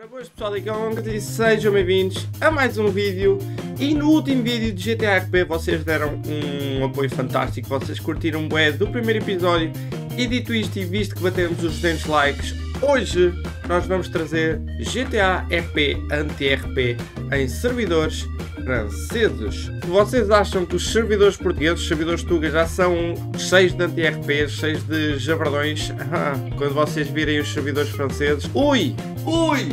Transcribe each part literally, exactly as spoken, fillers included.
Ora, boas pessoal, aqui é o Longa e sejam bem-vindos a mais um vídeo. E no último vídeo de G T A R P vocês deram um apoio fantástico, vocês curtiram bué do primeiro episódio. E dito isto e visto que batemos os duzentos likes, hoje nós vamos trazer G T A R P anti-R P em servidores franceses. Vocês acham que os servidores portugueses, os servidores tugas, já são cheios de anti-R Ps, cheios de jabardões? Ah, quando vocês virem os servidores franceses, ui, ui,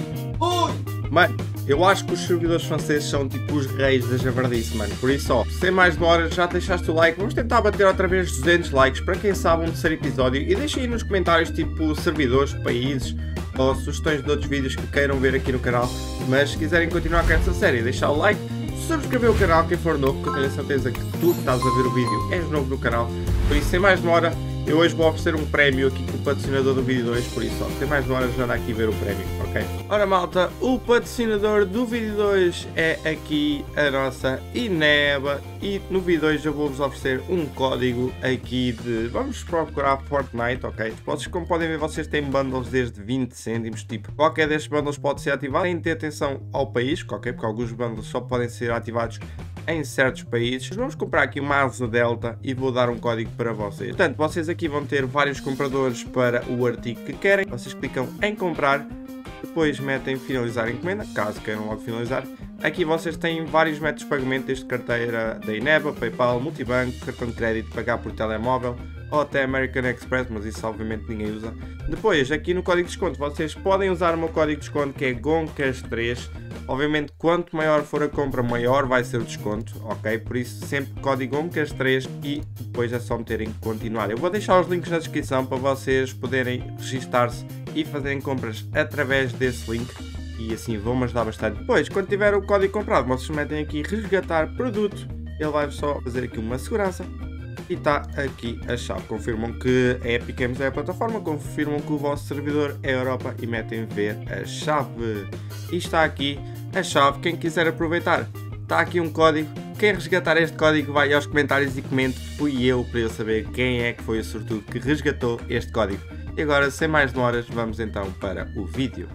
ui! Mano, eu acho que os servidores franceses são tipo os reis da javardice, mano. Por isso, ó, sem mais demoras, já deixaste o like. Vamos tentar bater outra vez duzentos likes para quem sabe um terceiro episódio. E deixem aí nos comentários tipo servidores, países ou sugestões de outros vídeos que queiram ver aqui no canal. Mas se quiserem continuar com esta série, deixar o like, subscrever o canal quem for novo, que eu tenho a certeza que tu que estás a ver o vídeo és novo no canal. Por isso, sem mais demora, eu hoje vou oferecer um prémio aqui com o patrocinador do vídeo dois, por isso, ó, sem mais demora, já anda aqui ver o prémio, ok? Ora malta, o patrocinador do vídeo dois é aqui a nossa Ineba e no vídeo dois eu vou-vos oferecer um código aqui de... Vamos procurar Fortnite, ok? Vocês, como podem ver, vocês têm bundles desde vinte cêntimos, tipo, qualquer destes bundles pode ser ativado, tem de ter atenção ao país, ok? Porque alguns bundles só podem ser ativados em certos países. Vamos comprar aqui uma Asa Delta e vou dar um código para vocês. Portanto, vocês aqui vão ter vários compradores para o artigo que querem. Vocês clicam em comprar, depois metem finalizar a encomenda, caso queiram logo finalizar. Aqui vocês têm vários métodos de pagamento, desde carteira da Ineba, PayPal, Multibanco, cartão de crédito, pagar por telemóvel ou até American Express, mas isso obviamente ninguém usa. Depois, aqui no código de desconto, vocês podem usar o meu código de desconto que é Goncas três. Obviamente, quanto maior for a compra, maior vai ser o desconto, ok? Por isso, sempre código Goncas três e depois é só meterem continuar. Eu vou deixar os links na descrição para vocês poderem registar-se e fazerem compras através desse link. E assim vão-me ajudar bastante. Depois, quando tiver o código comprado, vocês metem aqui resgatar produto. Ele vai só fazer aqui uma segurança. E está aqui a chave. Confirmam que a Epic Games é a plataforma, confirmam que o vosso servidor é a Europa e metem ver a chave. E está aqui a chave. Quem quiser aproveitar, está aqui um código. Quem resgatar este código vai aos comentários e comente fui eu, para eu saber quem é que foi o sortudo que resgatou este código. E agora, sem mais demoras, vamos então para o vídeo.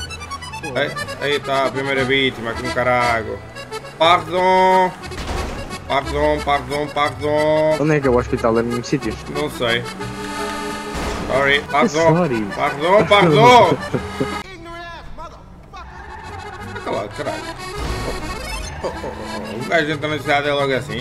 Aí está a primeira vítima, com caralho. Pardon! Pardon, pardon, pardon. Onde é que é o hospital? É no mesmo sítio? Não sei. Sorry, pardon. Sorry. Pardon, pardon. Calado, caralho. Oh, oh, oh. O gajo entra na cidade é logo assim.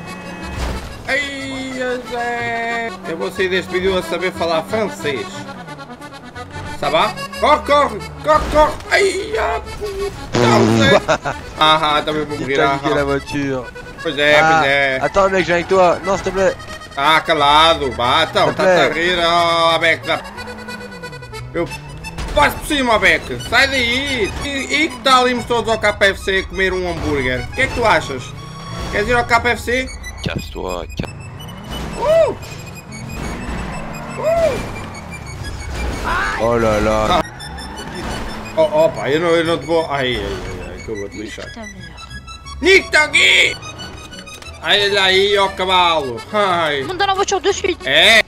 Ai, José. Eu vou sair deste vídeo a saber falar francês. Sabá? Corre, corre, corre, corre. Ai, a puta. Ah, também vou morrer. Ah, pois é, ah, pois é. Attends mec, j'ai avec toi. Non, s'il te plaît. Ah, calado. Bah, então, estás a rir, ó, oh, Beck. Eu passo por cima, Beck. Sai daí. E, e que tal irmos todos ao K F C comer um hambúrguer? O que é que tu achas? Queres ir ao K F C? Casse-toi. Uh! Uh! Oh là là. Ah. Oh, oh, pá, eu não, eu não te vou... Ai, ai, ai, ai, que eu vou te lixar. Nick, tá aqui! Olha aí, ó cavalo! Ai! Manda na voiture de suite! É!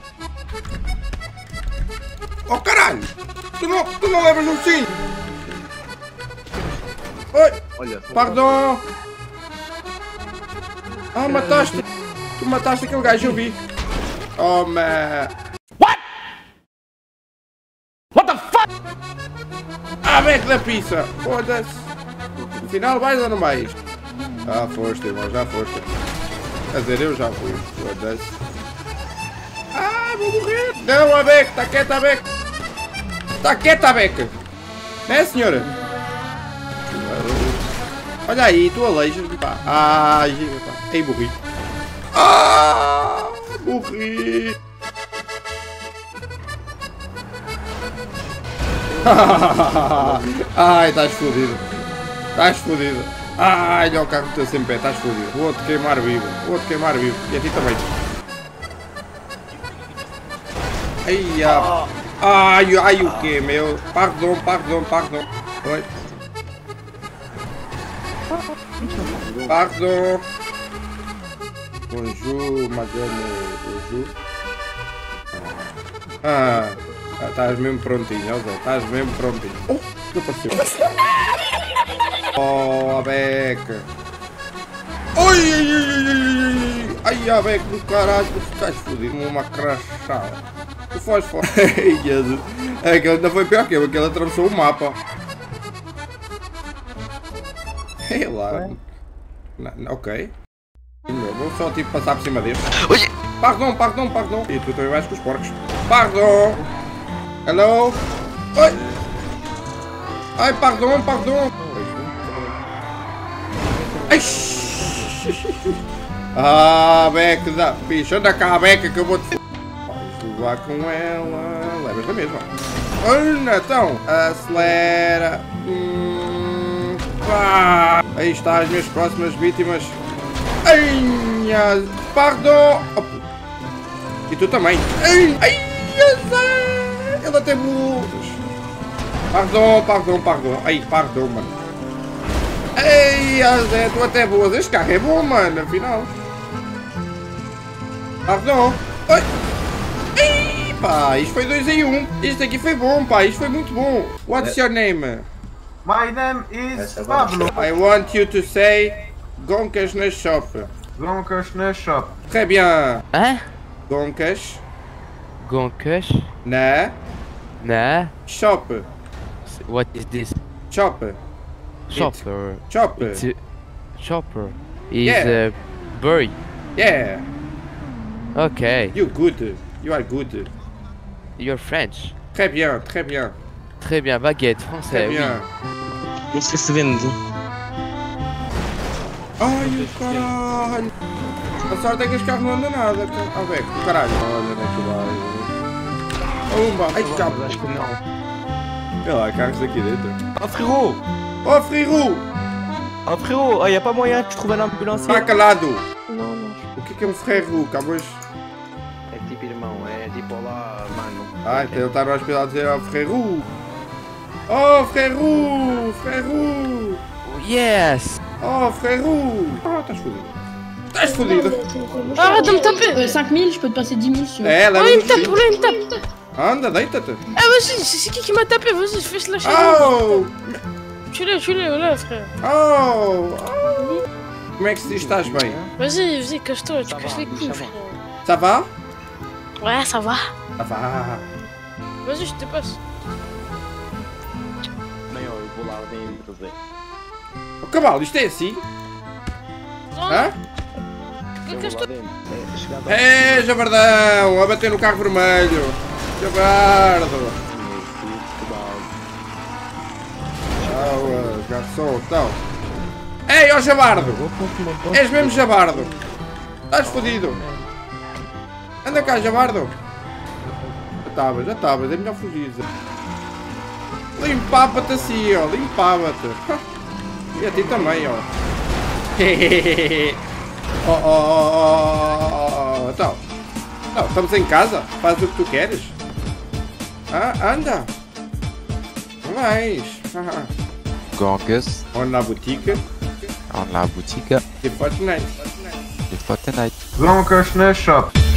Oh caralho! Tu não, tu não levas no cinto! Oi! Olha, Pardon! Ah, mataste! Tu mataste aquele gajo, eu vi! Oh, man! What? What the fuck? Ah, beco da pizza! Foda-se! No final vais ou não vais? Já foste, irmão, já foste. Quer dizer, eu já fui. Foda-se. Ah, vou morrer! Não, a Beck! Está quieta, a Beck! Está quieta, a Beck! Não é, senhora? Olha aí, tu aleijas, pá. Ai, pá. Ei, morri. Ah, morri! Ai, estás fodido. Estás fodido. Ai, olha o carro teu sem pé, estás fodido. Vou-te queimar vivo. Vou-te queimar vivo. E a ti também. Ai, ah. Ai, ai, o que, meu? Pardon, pardon, pardon. Oi. Pardon. Bonjour, madame. Bonjour. Ah, estás mesmo prontinho, ó Zé. Estás mesmo prontinho. Oh. O que apareceu? Oh, a beca. Ai, ai, ai, ai, ai, ai, a beca do caralho. Tu estás fodido, uma crachada. Tu faz fora. Ai, Jesus. Aquele ainda foi pior que eu, aquele atravessou o mapa. Ei lá. Não, não, ok. Vou só tipo passar por cima deste. Pardon, pardon, pardon. E tu também vais com os porcos. Pardon. Hello. Oi. Ai, pardon, pardon. Ai. Ah, beca da bicha. Anda cá, beca, que eu vou te... Vais levar com ela. Levas da mesma. Olha, então. Acelera. Hum, pá. Aí está as minhas próximas vítimas. Ai, pardon. Oh, e tu também. Ai, ai, ele até voou. Pardon, pardon, pardon. Ai, pardon, mano. Ei, Zé, tu até voas. Este carro é bom, mano, afinal. Pardon. Ai. Ai, pá, isto foi dois em um. Isto aqui foi bom, pá, isto foi muito bom. What's your name? My name is Pablo. I want you to say Gonkas na shop. Gonkas na shop. Très bien. Hein? Gonkas Gonkas? na Nah. shop. What is this? Chopper. Chopper. Chopper. It's a chopper. Is Yeah. a bird. Yeah. Okay. You good. You are good. You're French. Très bien, très bien. Très bien, baguette, français. Très Oui. bien. Não sei se vende. Ai, o caralho. A sorte é que este carro não anda nada. Ah, velho, o caralho. Olha, onde é que vai? Umba. Ai, cabo. Acho que não. Olha lá, carros aqui dentro. Oh frérot! Oh, frérot! Oh frérot! Oh, y a pas moyen de trouver un ambulancier? Está calado. Não, não. O que é que é um frérot, cabos? É tipo irmão, é tipo olá, mano. Ah, então ele está no hospital a dizer oh, frérot. Oh, frérot! Frérot! Yes! Oh, frérot! Ah, estás fodido. Estás fodido. Arrête de me taper. cinq mille, je peux te passer dix mille si tu veux. É, leva Oh, il me um tape, filho. là, il me tape. Anda, deita-te. Ah, vas-y, c'est c'est qui qui m'a tapé? Vas-y, fais-le lâcher. Oh! Tue-le, tue-le, voilà, frère. Oh! Oh! Como é que se estás bem? Vas-y, vas-y, cache-toi, tu casses les couilles, frère. Ça va? Ouais, ça va. Ça va. Vas-y, je te passe. Nem eu vou lá dentro ver. O cavalo, isto é assim? Non, Hã? Eu vou cache-toi. lá dentro. É, chegando É, Jabardão! A bater no carro vermelho! Jabardo! Tchau, garçom, então. Ei, ó Jabardo! És mesmo Jabardo! Estás fodido! Anda cá, Jabardo! Já estavas, já estavas, é melhor fugir. Limpava-te assim, ó, limpava-te! E a ti também, ó! Oh, oh, oh, oh, oh, então, não, estamos em casa, faz o que tu queres. Ah, anda. Não vais. Ah, Gonkas on na boutique en la boutique de Fortnite. de Fortnite. Gonkas na shop.